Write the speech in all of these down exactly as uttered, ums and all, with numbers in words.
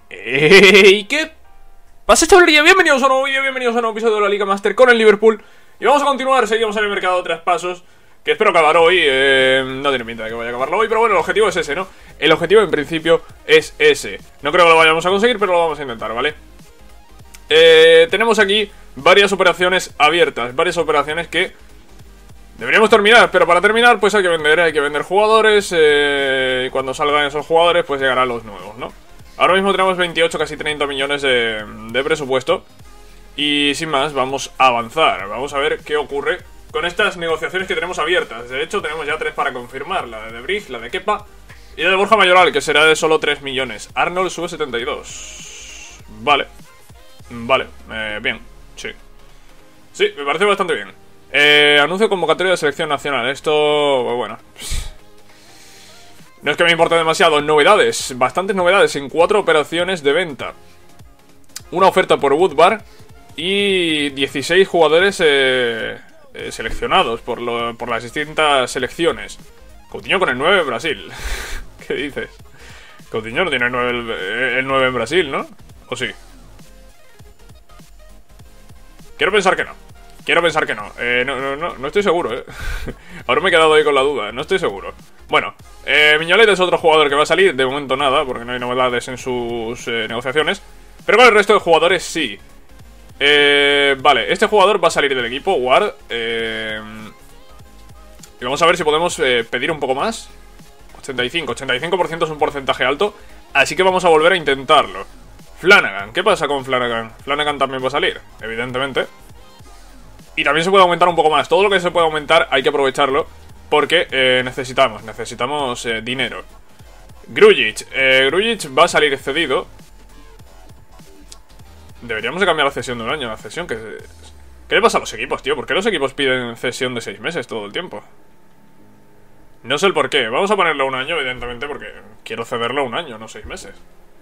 ¡Ey! ¿Qué pasa, chavalería? Bienvenidos a un nuevo vídeo, bienvenidos a un nuevo episodio de la Liga Master con el Liverpool. Y vamos a continuar, seguimos en el mercado de traspasos, que espero acabar hoy. eh, No tiene pinta de que vaya a acabarlo hoy, pero bueno, el objetivo es ese, ¿no? El objetivo en principio es ese. No creo que lo vayamos a conseguir, pero lo vamos a intentar, ¿vale? Eh, tenemos aquí varias operaciones abiertas, varias operaciones que deberíamos terminar, pero para terminar pues hay que vender, hay que vender jugadores. eh, Y cuando salgan esos jugadores pues llegarán los nuevos, ¿no? Ahora mismo tenemos veintiocho, casi treinta millones de, de presupuesto. Y sin más, vamos a avanzar. Vamos a ver qué ocurre con estas negociaciones que tenemos abiertas. De hecho, tenemos ya tres para confirmar. La de De Vrij, la de Kepa y la de Borja Mayoral, que será de solo tres millones. Arnold sube setenta y dos. Vale. Vale, eh, bien, sí. Sí, me parece bastante bien. eh, Anuncio convocatoria de selección nacional. Esto, pues bueno, no es que me importe demasiado. Novedades, bastantes novedades en cuatro operaciones de venta. Una oferta por Woodbar y dieciséis jugadores eh, eh, seleccionados por, lo, por las distintas selecciones. Coutinho con el nueve en Brasil. ¿Qué dices? Coutinho no tiene el nueve, el nueve en Brasil, ¿no? ¿O sí? Quiero pensar que no. Quiero pensar que no. Eh, no, no, no, no estoy seguro, eh. Ahora me he quedado ahí con la duda. No estoy seguro. Bueno, eh, Mignolet es otro jugador que va a salir. De momento nada, porque no hay novedades en sus eh, negociaciones. Pero con el resto de jugadores sí. Eh, vale, este jugador va a salir del equipo, Ward. Eh, y vamos a ver si podemos eh, pedir un poco más. ochenta y cinco, ochenta y cinco por ciento es un porcentaje alto. Así que vamos a volver a intentarlo. Flanagan, ¿qué pasa con Flanagan? Flanagan también va a salir, evidentemente. Y también se puede aumentar un poco más. Todo lo que se puede aumentar hay que aprovecharlo, porque eh, necesitamos, necesitamos eh, dinero. Grujic, eh, Grujic va a salir cedido. Deberíamos de cambiar la cesión de un año. La cesión que... ¿Qué le pasa a los equipos, tío? ¿Por qué los equipos piden cesión de seis meses todo el tiempo? No sé el por qué. Vamos a ponerlo a un año, evidentemente, porque quiero cederlo a un año, no seis meses.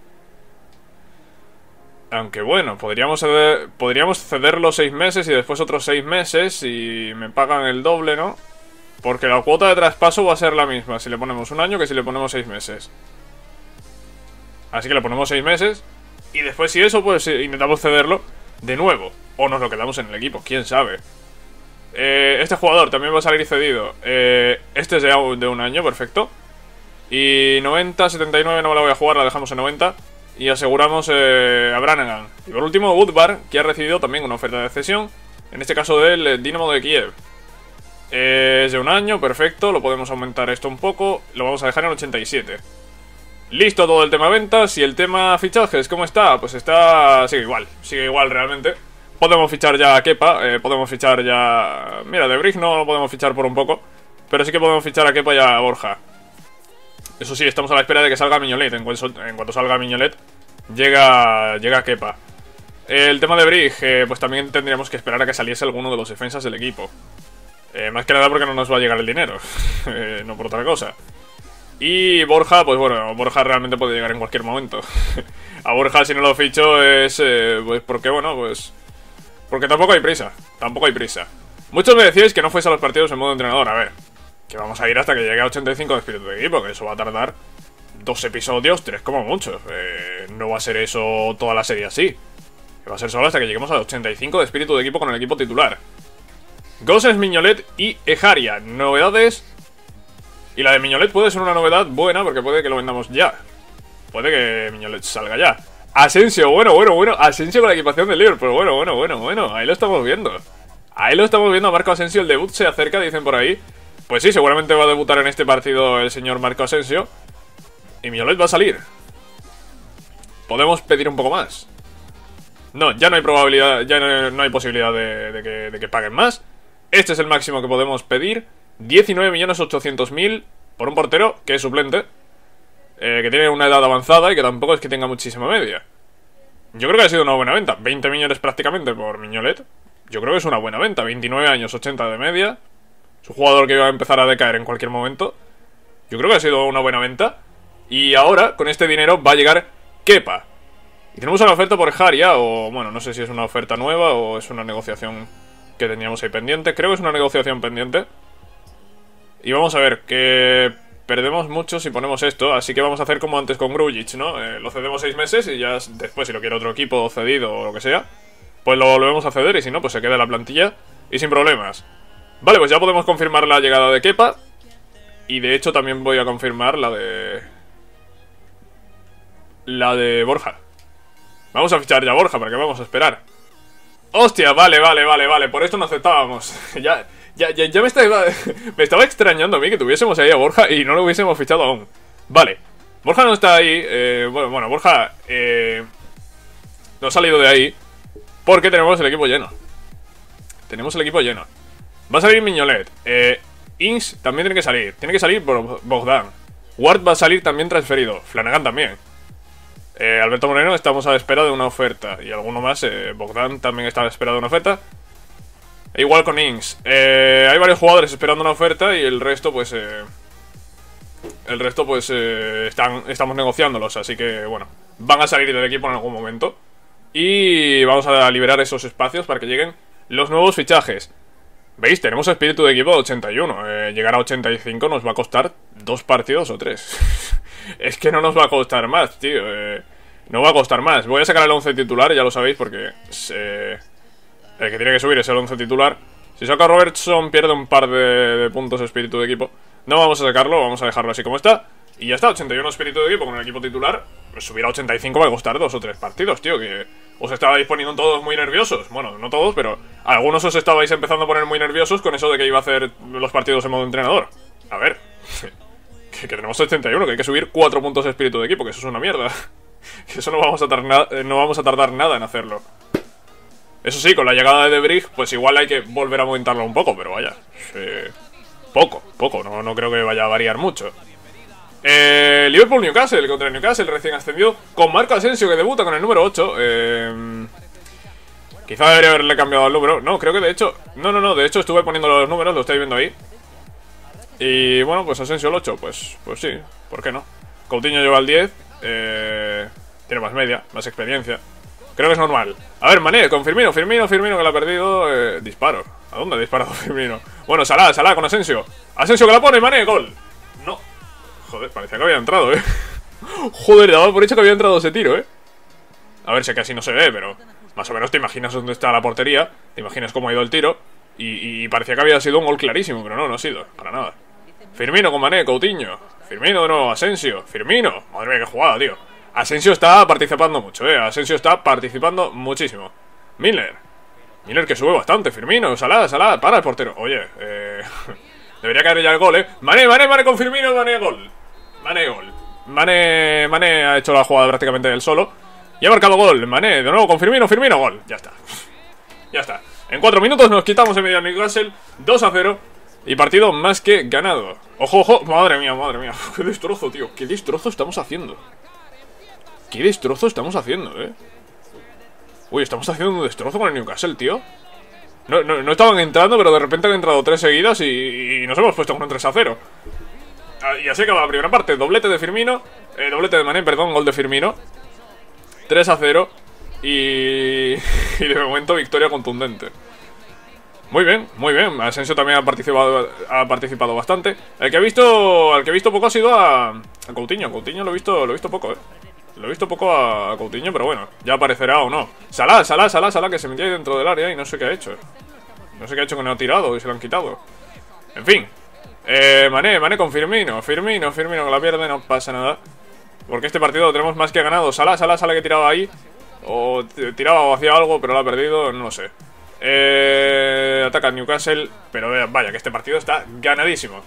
Aunque bueno, podríamos ceder, podríamos cederlo seis meses y después otros seis meses y me pagan el doble, ¿no? Porque la cuota de traspaso va a ser la misma si le ponemos un año que si le ponemos seis meses. Así que le ponemos seis meses y después si eso, pues intentamos cederlo de nuevo. O nos lo quedamos en el equipo, quién sabe. eh, Este jugador también va a salir cedido. eh, Este es de, de un año, perfecto. Y noventa, setenta y nueve no me la voy a jugar, la dejamos en noventa. Y aseguramos eh, a Brannigan. Y por último, Woodbar, que ha recibido también una oferta de cesión. En este caso del eh, Dinamo de Kiev. eh, Es de un año, perfecto. Lo podemos aumentar esto un poco. Lo vamos a dejar en ochenta y siete. Listo todo el tema ventas. Y el tema fichajes, ¿cómo está? Pues está... sigue igual, sigue igual realmente. Podemos fichar ya a Kepa, eh, podemos fichar ya... Mira, De Vrij no lo podemos fichar por un poco, pero sí que podemos fichar a Kepa y a Borja. Eso sí, estamos a la espera de que salga Mignolet. En cuanto, en cuanto salga Mignolet, llega, llega Kepa. El tema de Vrij, eh, pues también tendríamos que esperar a que saliese alguno de los defensas del equipo. eh, Más que nada porque no nos va a llegar el dinero. eh, No por otra cosa. Y Borja, pues bueno, Borja realmente puede llegar en cualquier momento. A Borja si no lo ficho es... Eh, pues porque bueno, pues... porque tampoco hay prisa, tampoco hay prisa. Muchos me decíais que no fuese a los partidos en modo entrenador. A ver, que vamos a ir hasta que llegue a ochenta y cinco de espíritu de equipo, que eso va a tardar dos episodios, tres como mucho. eh, No va a ser eso toda la serie así. Que va a ser solo hasta que lleguemos a ochenta y cinco de espíritu de equipo con el equipo titular. Gosens, Mignolet y Ejaria. Novedades. Y la de Mignolet puede ser una novedad buena, porque puede que lo vendamos ya. Puede que Mignolet salga ya. Asensio, bueno, bueno, bueno. Asensio con la equipación del Liverpool. Bueno, bueno, bueno, bueno. Ahí lo estamos viendo. Ahí lo estamos viendo a Marco Asensio. El debut se acerca, dicen por ahí. Pues sí, seguramente va a debutar en este partido el señor Marco Asensio. Y Mignolet va a salir. ¿Podemos pedir un poco más? No, ya no hay probabilidad, ya no, no hay posibilidad de, de, que, de que paguen más. Este es el máximo que podemos pedir. diecinueve millones ochocientos mil por un portero que es suplente, eh, que tiene una edad avanzada y que tampoco es que tenga muchísima media. Yo creo que ha sido una buena venta. veinte millones prácticamente por Mignolet. Yo creo que es una buena venta. veintinueve años, ochenta de media. Es un jugador que iba a empezar a decaer en cualquier momento. Yo creo que ha sido una buena venta. Y ahora, con este dinero, va a llegar Kepa. Y tenemos una oferta por Ejaria. O, bueno, no sé si es una oferta nueva o es una negociación que teníamos ahí pendiente. Creo que es una negociación pendiente. Y vamos a ver, que perdemos mucho si ponemos esto, así que vamos a hacer como antes con Grujic, ¿no? Eh, lo cedemos seis meses y ya después, si lo quiere otro equipo cedido o lo que sea, pues lo volvemos a ceder y si no, pues se queda en la plantilla y sin problemas. Vale, pues ya podemos confirmar la llegada de Kepa. Y de hecho también voy a confirmar la de... La de Borja. Vamos a fichar ya a Borja, porque vamos a esperar. Hostia, vale, vale, vale, vale. Por esto no aceptábamos. ya, ya, ya, ya me estaba... me estaba extrañando a mí que tuviésemos ahí a Borja y no lo hubiésemos fichado aún. Vale. Borja no está ahí. Eh, bueno, bueno, Borja... Eh, no ha salido de ahí porque tenemos el equipo lleno. Tenemos el equipo lleno. Va a salir Mignolet. Eh... Ings también tiene que salir. Tiene que salir por Bogdan. Ward va a salir también transferido. Flanagan también. Eh, Alberto Moreno estamos a la espera de una oferta. Y alguno más. Eh, Bogdan también está a la espera de una oferta. E igual con Ings. Eh, hay varios jugadores esperando una oferta y el resto pues... Eh, el resto pues eh, están, estamos negociándolos. Así que bueno, van a salir del equipo en algún momento. Y vamos a liberar esos espacios para que lleguen los nuevos fichajes. ¿Veis? Tenemos espíritu de equipo de ochenta y uno. Eh, llegar a ochenta y cinco nos va a costar dos partidos o tres. Es que no nos va a costar más, tío. Eh, no va a costar más. Voy a sacar el once titular, ya lo sabéis, porque eh, el que tiene que subir es el once titular. Si saca a Robertson, pierde un par de, de puntos espíritu de equipo. No vamos a sacarlo, vamos a dejarlo así como está. Y ya está, ochenta y uno espíritu de equipo con el equipo titular. Pues subir a ochenta y cinco va a costar dos o tres partidos, tío. Que os estabais poniendo todos muy nerviosos. Bueno, no todos, pero algunos os estabais empezando a poner muy nerviosos con eso de que iba a hacer los partidos en modo entrenador. A ver, que, que tenemos ochenta y uno, que hay que subir cuatro puntos de espíritu de equipo, que eso es una mierda. Que eso no vamos a tardar, no vamos a tardar nada en hacerlo. Eso sí, con la llegada de De Brig, pues igual hay que volver a aumentarlo un poco, pero vaya. Eh, poco, poco, no, no creo que vaya a variar mucho. Eh, Liverpool-Newcastle contra el Newcastle recién ascendido con Marco Asensio que debuta con el número ocho. Eh, quizá debería haberle cambiado el número. No, creo que de hecho... No, no, no, de hecho estuve poniendo los números, lo estáis viendo ahí. Y bueno, pues Asensio el ocho, pues, pues sí, ¿por qué no? Coutinho lleva el diez. Eh, tiene más media, más experiencia. Creo que es normal. A ver, Mané, con Firmino, Firmino, Firmino que la ha perdido. eh, Disparo. ¿A dónde ha disparado Firmino? Bueno, Salah, Salah con Asensio. Asensio que la pone, Mané, gol. No. Joder, parecía que había entrado, eh. Joder, daba por hecho que había entrado ese tiro, eh. A ver, sé que así no se ve, pero más o menos te imaginas dónde está la portería. Te imaginas cómo ha ido el tiro. Y, y parecía que había sido un gol clarísimo, pero no, no ha sido, para nada. Firmino con Mané, Coutinho. Firmino de nuevo, Asensio. Firmino, madre mía, qué jugada, tío. Asensio está participando mucho, eh. Asensio está participando muchísimo. Miller. Miller que sube bastante. Firmino, Salah, Salah, para el portero. Oye, eh... debería caer ya el gol, eh. Mané, Mané, Mané con Firmino, Mané, gol. Mané, gol. Mané, Mané ha hecho la jugada prácticamente él solo. Y ha marcado gol. Mané, de nuevo con Firmino, Firmino, gol. Ya está. Ya está. En cuatro minutos nos quitamos en medio del Newcastle. dos a cero. Y partido más que ganado. Ojo, ojo. Madre mía, madre mía. Qué destrozo, tío. Qué destrozo estamos haciendo. Qué destrozo estamos haciendo, eh. Uy, estamos haciendo un destrozo con el Newcastle, tío. No, no, no estaban entrando, pero de repente han entrado tres seguidas y, y nos hemos puesto con un tres a cero. Y así acaba la primera parte. Doblete de Firmino. Eh, doblete de Mané, perdón, gol de Firmino. tres a cero. Y, y de momento victoria contundente. Muy bien, muy bien. Asensio también ha participado, ha participado bastante. El que he visto, al que he visto poco ha sido a, a Coutinho. Coutinho lo he visto, lo he visto poco, eh. Lo he visto poco a, a Coutinho, pero bueno, ya aparecerá o no. Salah, Salah, Salah, Salah, que se metía ahí dentro del área y no sé qué ha hecho. No sé qué ha hecho que no ha tirado y se lo han quitado. En fin. Eh, Mané, Mané con Firmino. Firmino, Firmino que la pierde, no pasa nada. Porque este partido lo tenemos más que ganado. Salah, Salah, Salah que tiraba ahí. O tiraba o hacía algo, pero lo ha perdido, no lo sé. Eh, ataca Newcastle, pero vaya que este partido está ganadísimo.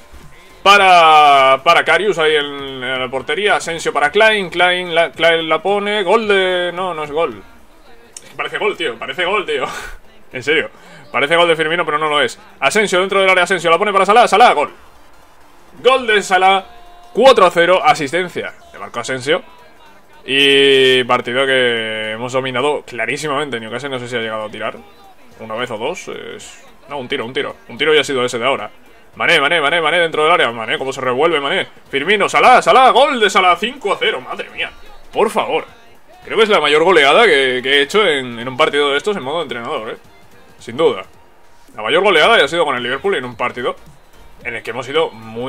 Para, para Karius ahí en, en la portería. Asensio para Klein, Klein la, Klein la pone. Gol de... No, no es gol. Es que parece gol, tío, parece gol, tío. En serio, parece gol de Firmino, pero no lo es. Asensio dentro del área, Asensio la pone para Salah, Salah, gol. Gol de Salah, cuatro a cero, asistencia de Marco Asensio. Y partido que hemos dominado clarísimamente. Newcastle no sé si ha llegado a tirar una vez o dos. Es... No, un tiro, un tiro. Un tiro ya ha sido ese de ahora. Mané, Mané, Mané, Mané dentro del área. Mané, cómo se revuelve Mané. Firmino, Salah, Salah, gol de Salah, cinco a cero. Madre mía, por favor. Creo que es la mayor goleada que, que he hecho en, en un partido de estos en modo entrenador, eh. Sin duda. La mayor goleada ya ha sido con el Liverpool en un partido en el que hemos sido muy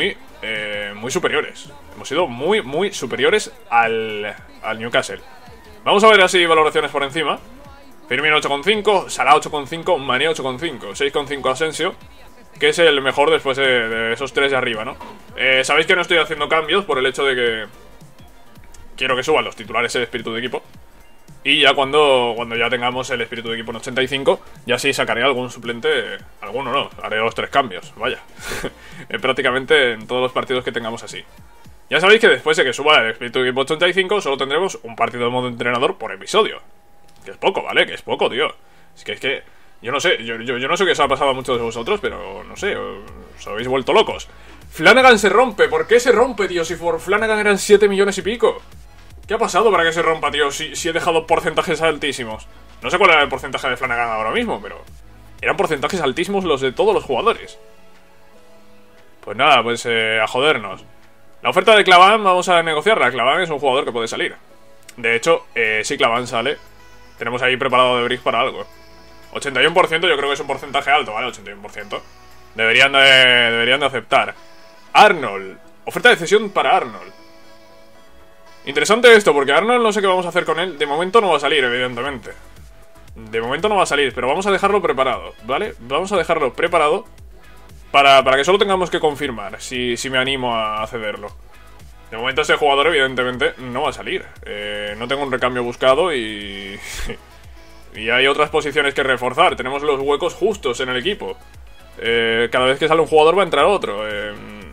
eh, muy superiores. Hemos sido muy, muy superiores al, al Newcastle. Vamos a ver así valoraciones por encima. Firmino ocho coma cinco, Salah ocho coma cinco, Mané ocho coma cinco, seis coma cinco Asensio, que es el mejor después de, de esos tres de arriba, ¿no? Eh, Sabéis que no estoy haciendo cambios por el hecho de que quiero que suban los titulares el espíritu de equipo. Y ya cuando, cuando ya tengamos el espíritu de equipo en ochenta y cinco, ya sí sacaré algún suplente, alguno no, haré los tres cambios, vaya. Prácticamente en todos los partidos que tengamos así. Ya sabéis que después de que suba el espíritu de equipo ochenta y cinco, solo tendremos un partido de modo entrenador por episodio. Que es poco, ¿vale? Que es poco, tío. Es que es que... Yo no sé, yo, yo, yo no sé qué os ha pasado a muchos de vosotros, pero no sé, os habéis vuelto locos. Flanagan se rompe, ¿por qué se rompe, tío? Si por Flanagan eran siete millones y pico. ¿Qué ha pasado para que se rompa, tío? Si, si he dejado porcentajes altísimos. No sé cuál era el porcentaje de Flanagan ahora mismo, pero... eran porcentajes altísimos los de todos los jugadores. Pues nada, pues eh, a jodernos. La oferta de Claván vamos a negociarla. Claván es un jugador que puede salir. De hecho, eh, si Claván sale, tenemos ahí preparado de Brick para algo. ochenta y uno por ciento yo creo que es un porcentaje alto, ¿vale? ochenta y uno por ciento. Deberían de, deberían de aceptar. Arnold. Oferta de cesión para Arnold. Interesante esto, porque Arnold no sé qué vamos a hacer con él. De momento no va a salir, evidentemente. De momento no va a salir, pero vamos a dejarlo preparado, ¿vale? Vamos a dejarlo preparado para, para que solo tengamos que confirmar si, si me animo a cederlo. De momento ese jugador evidentemente no va a salir. eh, No tengo un recambio buscado y... y hay otras posiciones que reforzar. Tenemos los huecos justos en el equipo. eh, Cada vez que sale un jugador va a entrar otro. eh,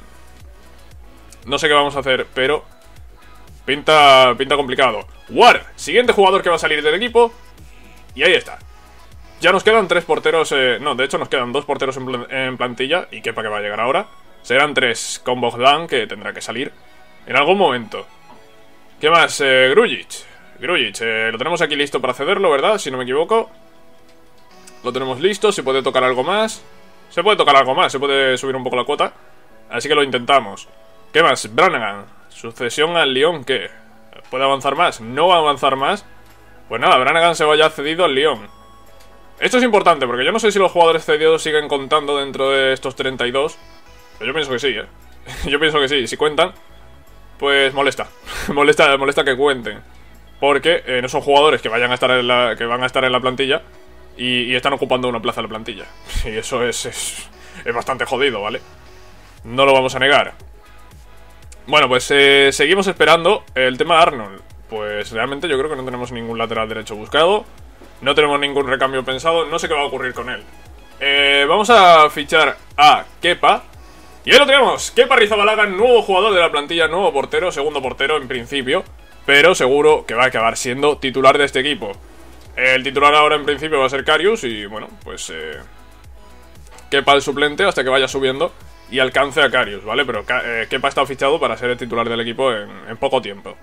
No sé qué vamos a hacer, pero... Pinta, pinta complicado. Ward, siguiente jugador que va a salir del equipo. Y ahí está. Ya nos quedan tres porteros, eh, no, de hecho nos quedan dos porteros en, pl en plantilla. Y Kepa que va a llegar ahora. Serán tres con Bogdan, que tendrá que salir en algún momento. ¿Qué más? Eh, Grujic Grujic, eh, lo tenemos aquí listo para cederlo, ¿verdad? Si no me equivoco. Lo tenemos listo, se puede tocar algo más. Se puede tocar algo más, se puede subir un poco la cuota. Así que lo intentamos. ¿Qué más? Brannigan, sucesión al Lyon, ¿qué? ¿Puede avanzar más? ¿No va a avanzar más? Pues nada, Brannigan se vaya cedido al Lyon. Esto es importante, porque yo no sé si los jugadores cedidos siguen contando dentro de estos treinta y dos. Pero yo pienso que sí, ¿eh? Yo pienso que sí, si cuentan, pues molesta. molesta, molesta que cuenten. Porque eh, no son jugadores que vayan a estar en la, que van a estar en la plantilla y, y están ocupando una plaza en la plantilla. Y eso es, es, es bastante jodido, ¿vale? No lo vamos a negar. Bueno, pues eh, seguimos esperando el tema Arnold. Pues realmente yo creo que no tenemos ningún lateral derecho buscado. No tenemos ningún recambio pensado. No sé qué va a ocurrir con él. eh, Vamos a fichar a Kepa. Y ahí lo tenemos, Kepa Arrizabalaga, nuevo jugador de la plantilla, nuevo portero, segundo portero en principio. Pero seguro que va a acabar siendo titular de este equipo. El titular ahora en principio va a ser Karius. Y bueno, pues eh, Kepa el suplente hasta que vaya subiendo y alcance a Karius, ¿vale? Pero eh, Kepa está fichado para ser el titular del equipo en, en poco tiempo.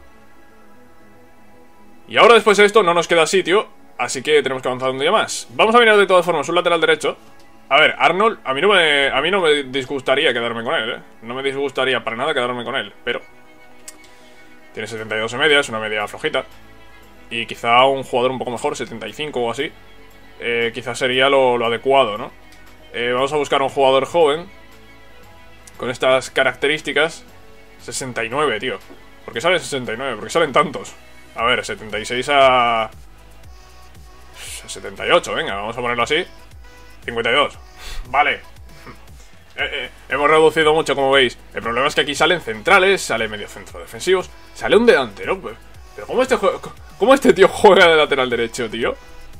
Y ahora después de esto no nos queda sitio, así que tenemos que avanzar un día más. Vamos a mirar de todas formas un lateral derecho. A ver, Arnold, a mí no me, a mí no me disgustaría quedarme con él, ¿eh? No me disgustaría para nada quedarme con él, pero... tiene setenta y dos de media, es una media flojita. Y quizá un jugador un poco mejor, setenta y cinco o así, eh, quizás sería lo, lo adecuado, ¿no? Eh, vamos a buscar un jugador joven con estas características. Sesenta y nueve, tío. ¿Por qué salen sesenta y nueve? ¿Por qué salen tantos? A ver, setenta y seis a... a setenta y ocho, venga, vamos a ponerlo así. Cincuenta y dos, vale. eh, eh, Hemos reducido mucho, como veis. El problema es que aquí salen centrales, sale medio centro defensivos, sale un delantero. Pero ¿cómo este, cómo este tío juega de lateral derecho, tío?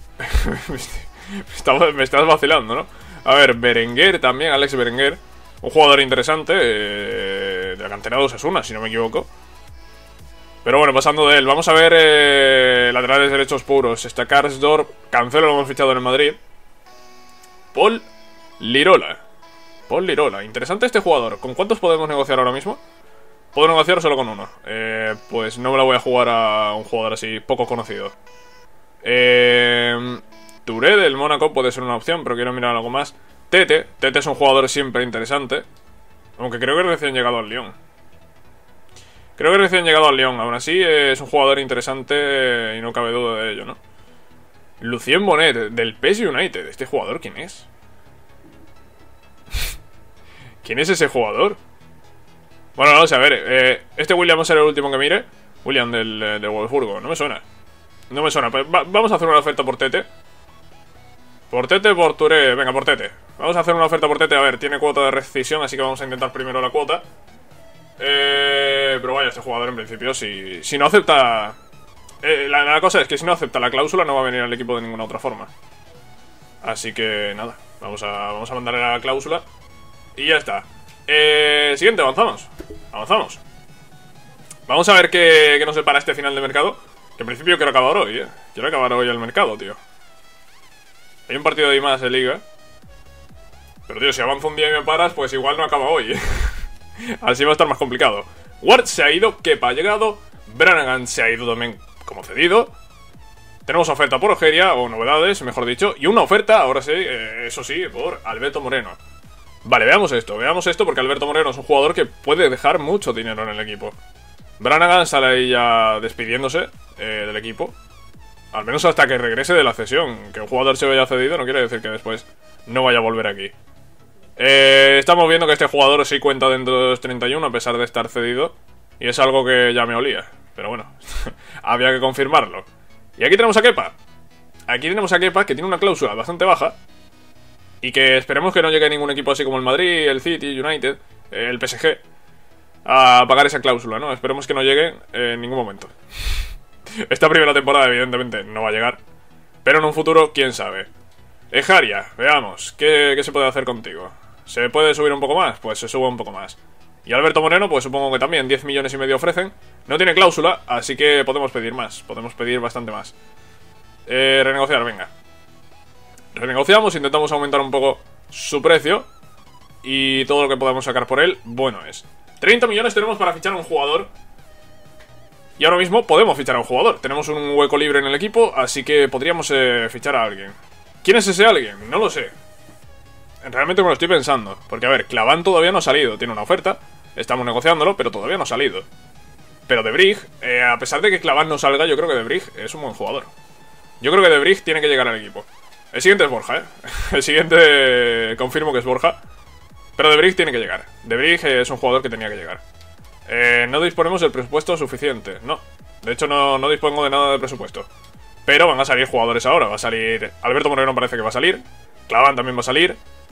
Me estás vacilando, ¿no? A ver, Berenguer también, Alex Berenguer. Un jugador interesante, eh, de la cantera de Osasuna, si no me equivoco. Pero bueno, pasando de él, vamos a ver eh, laterales derechos puros. Está Karsdorp, Cancelo lo hemos fichado en el Madrid. Paul Lirola. Paul Lirola, interesante este jugador. ¿Con cuántos podemos negociar ahora mismo? Puedo negociar solo con uno. eh, Pues no me la voy a jugar a un jugador así poco conocido. eh, Touré del Mónaco puede ser una opción, pero quiero mirar algo más. Tete, Tete es un jugador siempre interesante, aunque creo que recién llegado al Lyon. Creo que recién llegado al Lyon. Aún así es un jugador interesante y no cabe duda de ello, ¿no? Lucien Bonet, del P S United. ¿Este jugador quién es? ¿Quién es ese jugador? Bueno, vamos a ver, eh, este William va a ser el último que mire. William del, del Wolfsburgo, no me suena. No me suena, pues va, vamos a hacer una oferta por Tete. Por Tete, por Touré, venga, por Tete. Vamos a hacer una oferta por Tete, a ver, tiene cuota de rescisión, así que vamos a intentar primero la cuota. Eh, pero vaya, este jugador en principio, si, si no acepta... Eh, la, la cosa es que si no acepta la cláusula no va a venir al equipo de ninguna otra forma. Así que nada, vamos a, vamos a mandarle la cláusula. Y ya está. eh, Siguiente, avanzamos. Avanzamos. Vamos a ver qué, qué nos depara este final de mercado. Que en principio quiero acabar hoy, eh Quiero acabar hoy el mercado, tío. Hay un partido de I más de liga. Pero tío, si avanzo un día y me paras, pues igual no acaba hoy, ¿eh? Así va a estar más complicado. Ward se ha ido, Kepa ha llegado, Brannigan se ha ido también como cedido. Tenemos oferta por Ogeria, o novedades, mejor dicho. Y una oferta, ahora sí, eh, eso sí, por Alberto Moreno. Vale, veamos esto, veamos esto porque Alberto Moreno es un jugador que puede dejar mucho dinero en el equipo. Brannigan sale ahí ya despidiéndose eh, del equipo. Al menos hasta que regrese de la cesión. Que un jugador se vaya cedido no quiere decir que después no vaya a volver aquí. eh, Estamos viendo que este jugador sí cuenta dentro de los treinta y uno a pesar de estar cedido. Y es algo que ya me olía. Pero bueno, había que confirmarlo. Y aquí tenemos a Kepa. Aquí tenemos a Kepa que tiene una cláusula bastante baja. Y que esperemos que no llegue ningún equipo así como el Madrid, el City, United, el P S G a pagar esa cláusula, ¿no? Esperemos que no llegue en ningún momento. Esta primera temporada evidentemente no va a llegar, pero en un futuro, quién sabe. Ejaria, veamos, ¿qué, qué se puede hacer contigo? ¿Se puede subir un poco más? Pues se sube un poco más. Y Alberto Moreno, pues supongo que también diez millones y medio ofrecen. No tiene cláusula, así que podemos pedir más. Podemos pedir bastante más. eh, Renegociar, venga. Renegociamos, intentamos aumentar un poco su precio. Y todo lo que podamos sacar por él, bueno es. treinta millones tenemos para fichar a un jugador. Y ahora mismo podemos fichar a un jugador. Tenemos un hueco libre en el equipo, así que podríamos eh, fichar a alguien. ¿Quién es ese alguien? No lo sé. Realmente me lo estoy pensando. Porque a ver, Claván todavía no ha salido. Tiene una oferta, estamos negociándolo, pero todavía no ha salido. Pero De Brig, eh, a pesar de que Claván no salga, yo creo que De Brig es un buen jugador. Yo creo que De Brig tiene que llegar al equipo. El siguiente es Borja, eh El siguiente eh, confirmo que es Borja. Pero De Brig tiene que llegar. De Brig es un jugador que tenía que llegar. Eh, no disponemos del presupuesto suficiente. No, de hecho no, no dispongo de nada de presupuesto. Pero van a salir jugadores ahora. Va a salir Alberto Moreno, parece que va a salir. Claván también va a salir.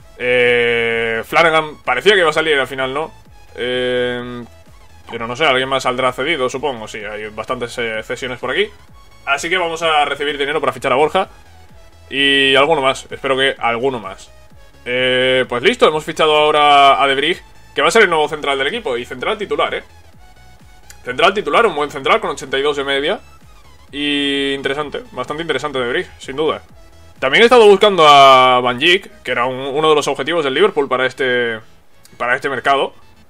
eh, Flanagan parecía que iba a salir, al final no. eh, Pero no sé, alguien más saldrá cedido, supongo. Sí, hay bastantes eh, cesiones por aquí. Así que vamos a recibir dinero para fichar a Borja. Y alguno más, espero que alguno más. eh, Pues listo, hemos fichado ahora a De Brig, que va a ser el nuevo central del equipo. Y central titular, eh Central titular, un buen central con ochenta y dos de media. Y interesante, bastante interesante De Brig, sin duda. También he estado buscando a Van Dijk, que era un, uno de los objetivos del Liverpool para este Para este mercado.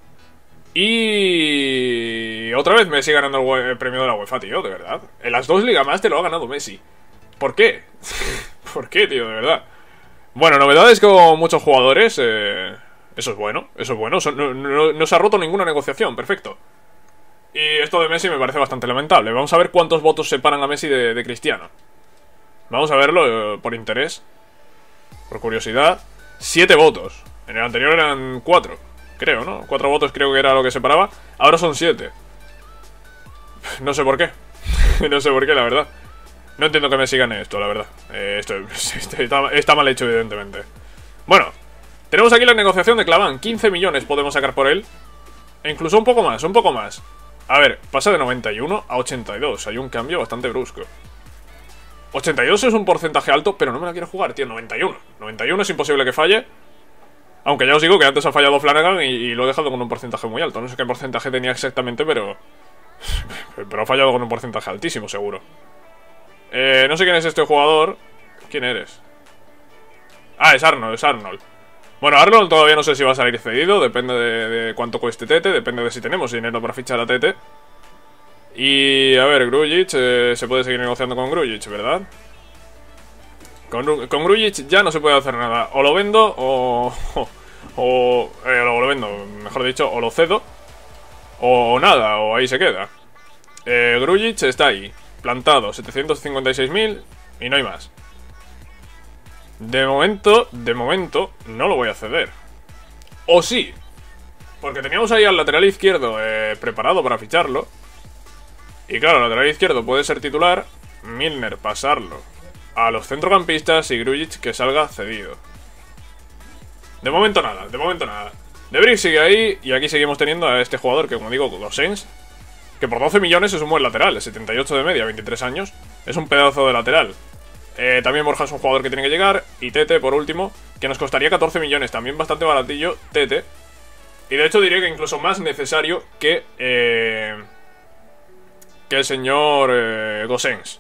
Y otra vez Messi ganando el, el premio de la UEFA, tío, de verdad. En las dos Liga Más te lo ha ganado Messi. ¿Por qué? ¿Por qué, tío, de verdad? Bueno, novedades con muchos jugadores. eh, Eso es bueno, eso es bueno. No, no, no se ha roto ninguna negociación, perfecto. Y esto de Messi me parece bastante lamentable. Vamos a ver cuántos votos separan a Messi de, de Cristiano. Vamos a verlo eh, por interés, por curiosidad. Siete votos. En el anterior eran cuatro, creo, ¿no? Cuatro votos creo que era lo que separaba. Ahora son siete. No sé por qué. No sé por qué, la verdad. No entiendo que Messi gane esto, la verdad. eh, Esto está, está mal hecho, evidentemente. Bueno, tenemos aquí la negociación de Claván. quince millones podemos sacar por él. E incluso un poco más, un poco más. A ver, pasa de noventa y uno a ochenta y dos. Hay un cambio bastante brusco. ochenta y dos es un porcentaje alto, pero no me la quiero jugar, tío. noventa y uno. noventa y uno es imposible que falle. Aunque ya os digo que antes ha fallado Flanagan y, y lo he dejado con un porcentaje muy alto. No sé qué porcentaje tenía exactamente, pero... Pero ha fallado con un porcentaje altísimo, seguro. Eh, no sé quién es este jugador. ¿Quién eres? Ah, es Arnold, es Arnold. Bueno, Arnold todavía no sé si va a salir cedido. Depende de, de cuánto cueste Tete. Depende de si tenemos dinero para fichar a Tete. Y a ver, Grujic, eh, se puede seguir negociando con Grujic, ¿verdad? Con, con Grujic ya no se puede hacer nada. O lo vendo o... O, o eh, lo, lo vendo, mejor dicho, o lo cedo. O, o nada, o ahí se queda. eh, Grujic está ahí, plantado, setecientos cincuenta y seis mil. Y no hay más. De momento, de momento, no lo voy a ceder. O sí. Porque teníamos ahí al lateral izquierdo eh, preparado para ficharlo. Y claro, el lateral izquierdo puede ser titular. Milner pasarlo a los centrocampistas y Grujic que salga cedido. De momento nada, de momento nada. De Vrij sigue ahí y aquí seguimos teniendo a este jugador que, como digo, Gosens, que por doce millones es un buen lateral, setenta y ocho de media, veintitrés años. Es un pedazo de lateral. Eh, también Borja es un jugador que tiene que llegar. Y Tete, por último, que nos costaría catorce millones, también bastante baratillo, Tete. Y de hecho diría que incluso más necesario que eh, que el señor eh, Gosens.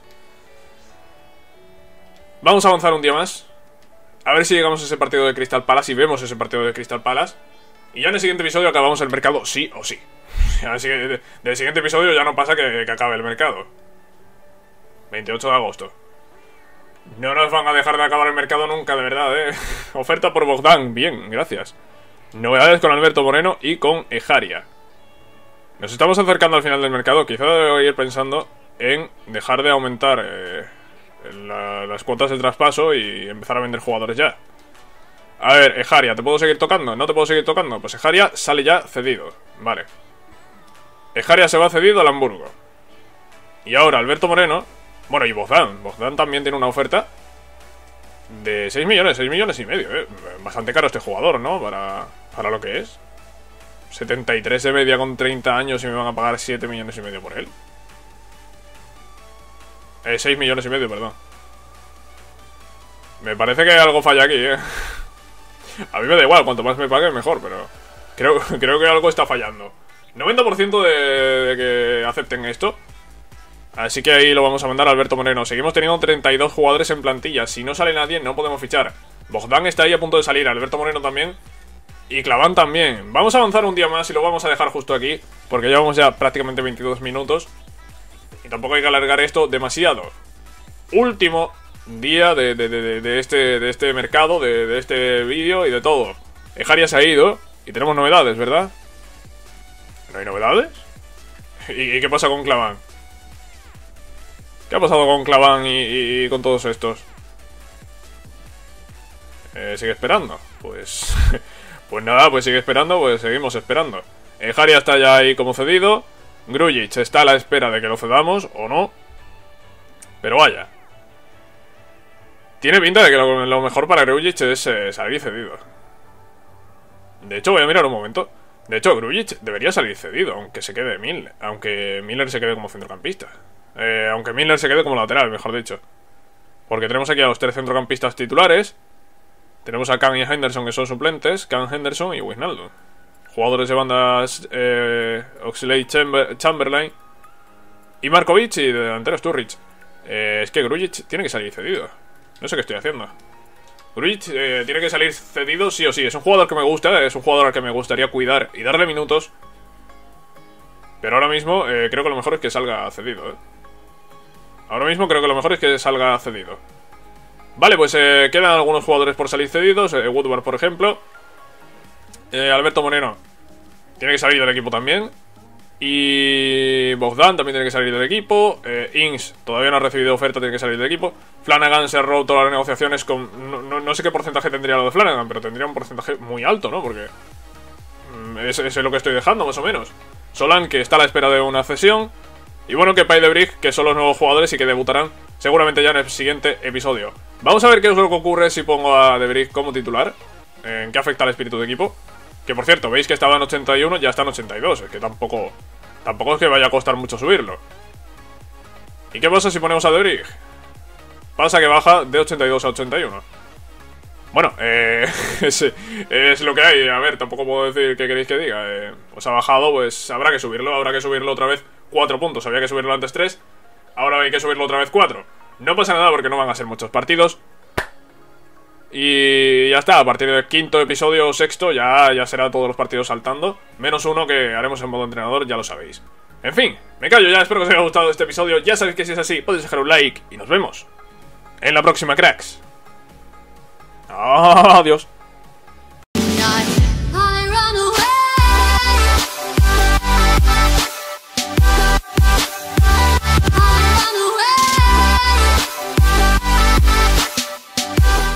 Vamos a avanzar un día más. A ver si llegamos a ese partido de Crystal Palace y vemos ese partido de Crystal Palace. Y ya en el siguiente episodio acabamos el mercado sí o sí. Así que del siguiente episodio ya no pasa que, que acabe el mercado. veintiocho de agosto. No nos van a dejar de acabar el mercado nunca, de verdad, eh. Oferta por Bogdan, bien, gracias. Novedades con Alberto Moreno y con Ejaria. Nos estamos acercando al final del mercado. Quizá debo ir pensando en dejar de aumentar eh, la, las cuotas de traspaso y empezar a vender jugadores ya. A ver, Ejaria, ¿te puedo seguir tocando? ¿No te puedo seguir tocando? Pues Ejaria sale ya cedido. Vale. Ejaria se va cedido al Hamburgo. Y ahora Alberto Moreno. Bueno, y Bogdan. Bogdan también tiene una oferta de seis millones, seis millones y medio, eh. Bastante caro este jugador, ¿no? Para, para lo que es. setenta y tres de media con treinta años y me van a pagar siete millones y medio por él. Eh, seis millones y medio, perdón. Me parece que algo falla aquí, eh. A mí me da igual, cuanto más me paguen mejor, pero creo, creo que algo está fallando. noventa por ciento de, de que acepten esto. Así que ahí lo vamos a mandar a Alberto Moreno. Seguimos teniendo treinta y dos jugadores en plantilla. Si no sale nadie, no podemos fichar. Bogdan está ahí a punto de salir, Alberto Moreno también. Y Claván también. Vamos a avanzar un día más y lo vamos a dejar justo aquí, porque llevamos ya prácticamente veintidós minutos. Y tampoco hay que alargar esto demasiado. Último día de, de, de, de, este, de este mercado, de, de este vídeo y de todo. Ejaria se ha ido y tenemos novedades, ¿verdad? ¿No hay novedades? ¿Y, y qué pasa con Claván? ¿Qué ha pasado con Claván y, y, y con todos estos? Eh, ¿Sigue esperando? Pues... pues nada, pues sigue esperando, pues seguimos esperando. Ejaria está ya ahí como cedido. Grujic está a la espera de que lo cedamos, o no. Pero vaya. Tiene pinta de que lo, lo mejor para Grujic es eh, salir cedido. De hecho, voy a mirar un momento. De hecho, Grujic debería salir cedido, aunque se quede Milner. Aunque Milner se quede como centrocampista. Eh, aunque Milner se quede como lateral, mejor dicho. Porque tenemos aquí a los tres centrocampistas titulares. Tenemos a Kane y a Henderson, que son suplentes. Kane, Henderson y Wijnaldum. Jugadores de bandas eh, Oxlade-Chamberlain y Markovic, y de delantero Sturridge. Eh, es que Grujic tiene que salir cedido. No sé qué estoy haciendo. Grujic eh, tiene que salir cedido sí o sí. Es un jugador que me gusta, es un jugador al que me gustaría cuidar y darle minutos. Pero ahora mismo eh, creo que lo mejor es que salga cedido, ¿eh? Ahora mismo creo que lo mejor es que salga cedido. Vale, pues eh, quedan algunos jugadores por salir cedidos. eh, Woodward, por ejemplo. eh, Alberto Moreno tiene que salir del equipo también. Y Bogdan también tiene que salir del equipo. eh, Ings todavía no ha recibido oferta, tiene que salir del equipo. Flanagan se ha roto las negociaciones con... No, no, no sé qué porcentaje tendría lo de Flanagan, pero tendría un porcentaje muy alto, ¿no? Porque mm, es, es lo que estoy dejando, más o menos. Solan, que está a la espera de una cesión. Y bueno, que Pay de Vrij, que son los nuevos jugadores y que debutarán seguramente ya en el siguiente episodio. Vamos a ver qué es lo que ocurre si pongo a De Vrij como titular. En qué afecta al espíritu de equipo. Que por cierto, veis que estaba en ochenta y uno, ya está en ochenta y dos. Es que tampoco, tampoco es que vaya a costar mucho subirlo. ¿Y qué pasa si ponemos a De Vrij? Pasa que baja de ochenta y dos a ochenta y uno. Bueno, eh, es, es lo que hay. A ver, tampoco puedo decir qué queréis que diga. eh, Pues ha bajado, pues habrá que subirlo. Habrá que subirlo otra vez cuatro puntos. Había que subirlo antes tres. Ahora hay que subirlo otra vez cuatro. No pasa nada porque no van a ser muchos partidos. Y ya está, a partir del quinto episodio o sexto ya, ya será todos los partidos saltando. Menos uno que haremos en modo entrenador, ya lo sabéis. En fin, me callo ya, espero que os haya gustado este episodio. Ya sabéis que si es así, podéis dejar un like. Y nos vemos en la próxima, cracks. Adiós.